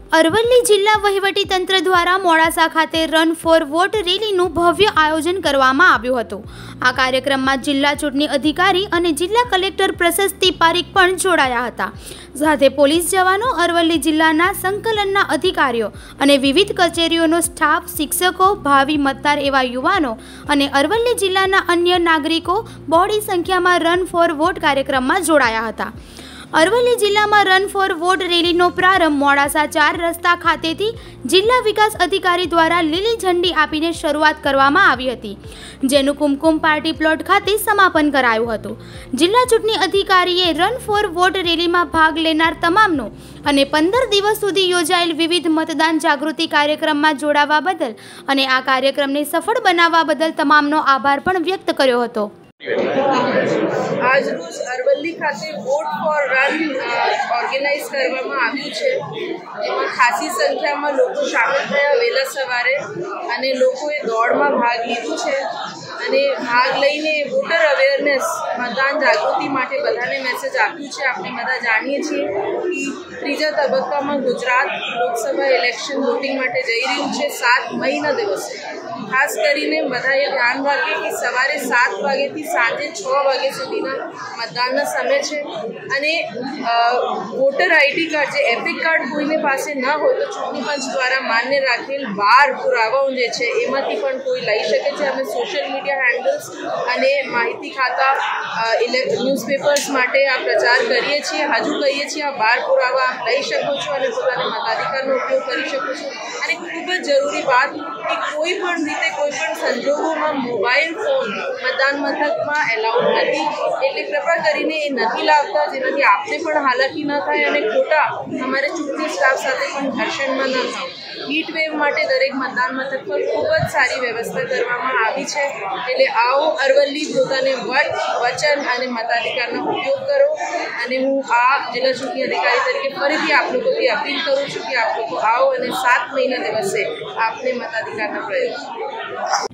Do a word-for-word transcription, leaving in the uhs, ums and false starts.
અરવલ્લી જિલ્લા વહીવટીતંત્ર દ્વારા મોડાસા ખાતે રન ફોર વોટ રેલીનું ભવ્ય આયોજન કરવામાં આવ્યું હતું। આ કાર્યક્રમમાં જિલ્લા ચૂંટણી અધિકારી અને જિલ્લા કલેક્ટર પ્રશસ્તિ પારીખ પણ જોડાયા હતા। સાથે પોલીસ જવાનો, અરવલ્લી જિલ્લાના સંકલનના અધિકારીઓ અને વિવિધ કચેરીઓનો સ્ટાફ, શિક્ષકો, ભાવિ મતદાર એવા યુવાનો અને અરવલ્લી જિલ્લાના અન્ય નાગરિકો બહોળી સંખ્યામાં રન ફોર વોટ કાર્યક્રમમાં જોડાયા હતા। અરવલ્લી જિલ્લામાં રન ફોર વોટ રેલીનો પ્રારંભ મોડાસા ચાર રસ્તા ખાતેથી જિલ્લા વિકાસ અધિકારી દ્વારા લીલી ઝંડી આપીને શરૂઆત કરવામાં આવી હતી, જેનું કુમકુમ પાર્ટી પ્લોટ ખાતે સમાપન કરાયું હતું। જિલ્લા ચૂંટણી અધિકારીએ રન ફોર વોટ રેલીમાં ભાગ લેનાર તમામનો અને પંદર દિવસ સુધી યોજાયેલ વિવિધ મતદાન જાગૃતિ કાર્યક્રમમાં જોડાવા બદલ અને આ કાર્યક્રમને સફળ બનાવવા બદલ તમામનો આભાર પણ વ્યક્ત કર્યો હતો। आज रोज अरवल्ली खाते वोट फॉर रन ऑर्गेनाइज કરવામાં આવ્યું છે, જેમાં ખાસી સંખ્યામાં લોકો સામેલ થયા વહેલા સવારે અને લોકોએ દોડમાં ભાગ લીધો છે અને ભાગ લઈને વોટર અવેરનેસ, મતદાન જાગૃતિ માટે બધાને મેસેજ આપ્યું છે। આપણે બધા જાણીએ છીએ કે ત્રીજા તબક્કામાં ગુજરાત લોકસભા ઇલેક્શન વોટિંગ માટે જઈ રહ્યું છે સાત મઈના દિવસે। ખાસ કરીને બધાએ ધ્યાન રાખે કે સવારે સાત વાગ્યાથી સાંજે છ વાગ્યા સુધીના મતદાનના સમય છે અને વોટર આઈડી કાર્ડ, જે એપિક કાર્ડ કોઈને પાસે ન હોય તો ચૂંટણી પંચ દ્વારા માન્ય રાખેલ બાર પુરાવાઓ જે છે એમાંથી પણ કોઈ લઈ શકે છે। અમે સોશિયલ મીડિયા હેન્ડલ્સ અને માહિતી ખાતા ન્યૂઝપેપર્સ માટે આ પ્રચાર કરીએ છીએ। હજુ કહીએ છીએ આ બાર પુરાવા આપ લઈ શકો છો અને પોતાના મતાધિકારનો ઉપયોગ કરી શકો છો। અને ખૂબ જ જરૂરી વાત કે કોઈ પણ રીતે કોઈ પણ સંજોગોમાં મોબાઈલ ફોન મતદાન મથકમાં એલાઉડ નથી, એટલે કૃપા કરીને એ નથી લાવતા, જેનાથી આપને પણ હાલાકી ન થાય અને ખોટા અમારે ચૂંટણી સ્ટાફ સાથે પણ ઘર્ષણમાં ન થાય। હીટ વેવ માટે દરેક મતદાન મથક પર ખૂબ જ સારી વ્યવસ્થા કરવામાં આવી છે, એટલે આવો અરવલ્લી પોતાને વટ, વચન અને મતાધિકારનો ઉપયોગ કરો। અને હું આ જિલ્લા ચૂંટણી અધિકારી તરીકે ફરીથી આપ લોકોથી અપીલ કરું છું કે આપ લોકો આવો અને સાત મહિના દિવસે આપને મતાધિકારનો પ્રયોગ કરો।